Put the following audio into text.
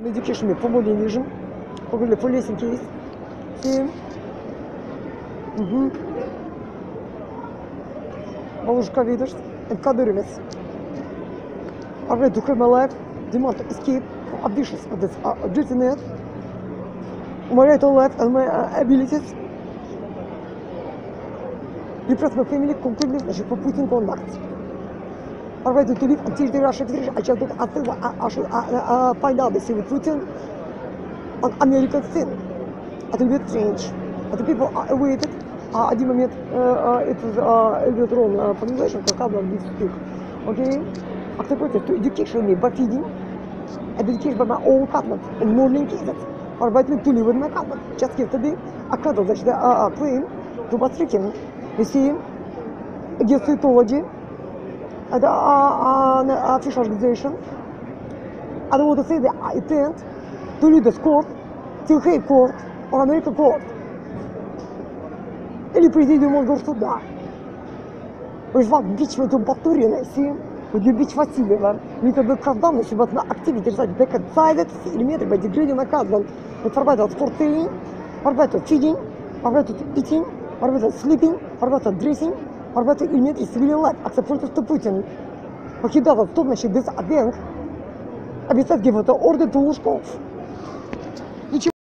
Education по более vision, по более полезен кейс. Бабушка видишь, это кадырец. Already to have my life, demand to escape from ambitious of this net. My right all life and my abilities. Repress my family completely, значит, по Putin conduct. Already to live until the Russian Federation, I should find out the civil Putin on American scene. It will be strange. But the people are awaited. Один момент, это электрон formulation, как обла this speak. Okay? Activate to education me by feeding, education by my own government, and no link is it. Or by me to live with my government. Just yesterday, a crowd значит, claim to be stricken. You see, against Scientology, the official organization. I don't want to say that I intend to lead the court, till Hague Court or American Court. Или президиум Мосгорсуда. Вызвал импичментом Батурина, си, любить Васильева. Методы оправданы, чтобы на активе держать бэкэдсайдед, элементы by degrading наказан. Arbeitet sporting, arbeitet feeding, arbeitet eating, arbeitet sleeping, arbeitet dressing, arbeitet элементы civilian life, accepted to Putin. Покидал в том, значит, this агент, обещает give order to Лужков.